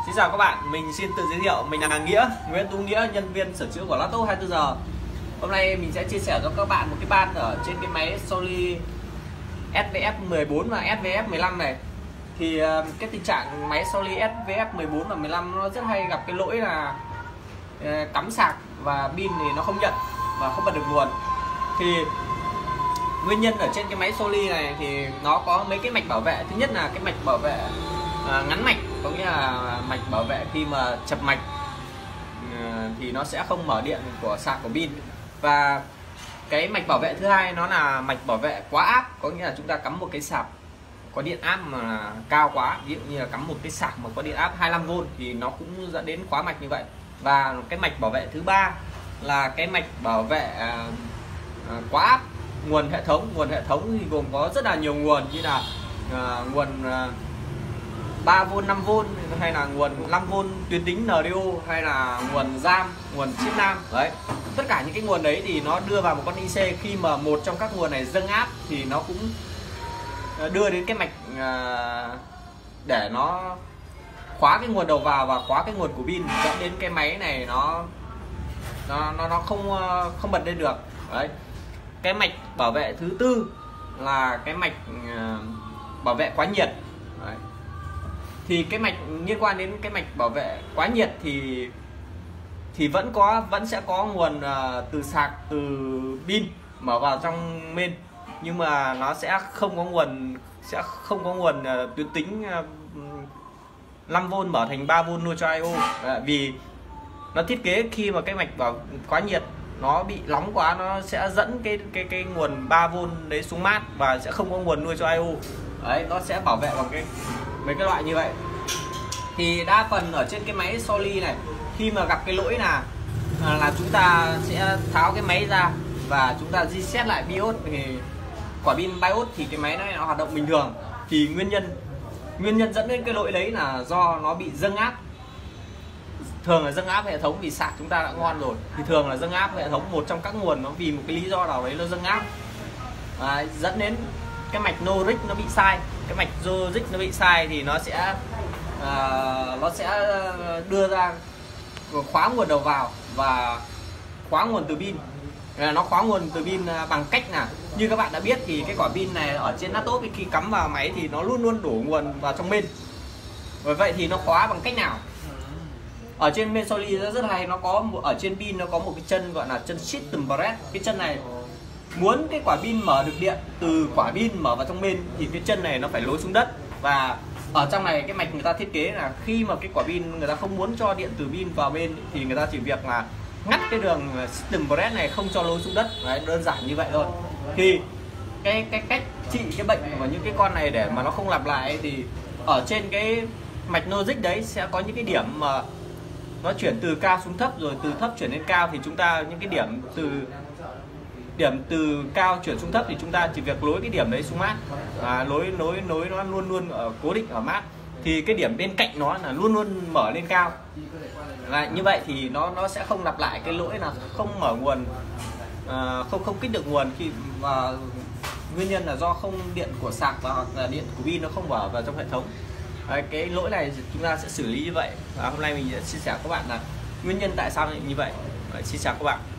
Xin chào các bạn, mình xin tự giới thiệu, mình là Nghĩa, Nguyễn Tú Nghĩa, nhân viên sửa chữa của Lotto 24 giờ. Hôm nay mình sẽ chia sẻ cho các bạn một cái ban ở trên cái máy Soli SVF14 và SVF15 này. Thì cái tình trạng máy Soli SVF14 và 15 nó rất hay gặp cái lỗi là cắm sạc và pin thì nó không nhận và không bật được nguồn. Thì nguyên nhân ở trên cái máy Soli này thì nó có mấy cái mạch bảo vệ. Thứ nhất là cái mạch bảo vệ ngắn mạch, có nghĩa là mạch bảo vệ khi mà chập mạch thì nó sẽ không mở điện của sạc của pin. Và cái mạch bảo vệ thứ hai nó là mạch bảo vệ quá áp, có nghĩa là chúng ta cắm một cái sạc có điện áp mà cao quá, ví dụ như là cắm một cái sạc mà có điện áp 25V thì nó cũng dẫn đến khóa mạch như vậy. Và cái mạch bảo vệ thứ ba là cái mạch bảo vệ quá áp nguồn hệ thống. Nguồn hệ thống thì gồm có rất là nhiều nguồn, như là nguồn 3V, 5V hay là nguồn 5V tuyến tính NDO, hay là nguồn RAM, nguồn chip nam. Đấy, tất cả những cái nguồn đấy thì nó đưa vào một con IC. Khi mà một trong các nguồn này dâng áp thì nó cũng đưa đến cái mạch để nó khóa cái nguồn đầu vào và khóa cái nguồn của pin, dẫn đến cái máy này nó không bật lên được. Đấy, cái mạch bảo vệ thứ tư là cái mạch bảo vệ quá nhiệt. Đấy, thì cái mạch liên quan đến cái mạch bảo vệ quá nhiệt thì vẫn sẽ có nguồn từ sạc, từ pin mở vào trong main, nhưng mà nó sẽ không có nguồn tuyến tính 5V mở thành 3V nuôi cho IO. Vì nó thiết kế khi mà cái mạch bảo quá nhiệt nó bị nóng quá, nó sẽ dẫn cái nguồn 3V đấy xuống mát và sẽ không có nguồn nuôi cho IO. Đấy, nó sẽ bảo vệ bằng mấy cái loại như vậy. Thì đa phần ở trên cái máy Soli này, khi mà gặp cái lỗi là chúng ta sẽ tháo cái máy ra và chúng ta reset lại BIOS, thì quả pin BIOS thì cái máy này nó hoạt động bình thường. Thì nguyên nhân dẫn đến cái lỗi đấy là do nó bị dâng áp. Thường là dâng áp hệ thống, vì sạc chúng ta đã ngon rồi thì thường là dâng áp hệ thống, một trong các nguồn nó vì một cái lý do nào đấy nó dâng áp, dẫn đến cái mạch logic nó bị sai. Cái mạch logic nó bị sai thì nó sẽ đưa ra khóa nguồn đầu vào và khóa nguồn từ pin. Nó khóa nguồn từ pin bằng cách là, như các bạn đã biết thì cái quả pin này ở trên laptop khi cắm vào máy thì nó luôn luôn đổ nguồn vào trong main. Bởi vậy thì nó khóa bằng cách nào? Ở trên main Soli rất hay, nó có ở trên pin nó có một cái chân gọi là chân system bread. Cái chân này muốn cái quả pin mở được điện từ quả pin mở vào trong main thì cái chân này nó phải nối xuống đất. Và ở trong này cái mạch người ta thiết kế là khi mà cái quả pin người ta không muốn cho điện từ pin vào bên thì người ta chỉ việc là ngắt cái đường system bread này, không cho lối xuống đất. Đấy, đơn giản như vậy thôi. Thì cái cách trị cái bệnh của những cái con này để mà nó không lặp lại thì ở trên cái mạch logic đấy sẽ có những cái điểm mà nó chuyển từ cao xuống thấp, rồi từ thấp chuyển lên cao, thì chúng ta những cái điểm từ cao chuyển xuống thấp thì chúng ta chỉ việc nối cái điểm đấy xuống mát, nối nó luôn luôn ở cố định ở mát, thì cái điểm bên cạnh nó là luôn luôn mở lên cao. Và như vậy thì nó sẽ không lặp lại cái lỗi là không mở nguồn, không kích được nguồn khi mà nguyên nhân là do không điện của sạc và hoặc là điện của pin nó không mở vào trong hệ thống. Cái lỗi này chúng ta sẽ xử lý như vậy. Và hôm nay mình sẽ chia sẻ với các bạn là nguyên nhân tại sao như vậy. Xin chào các bạn.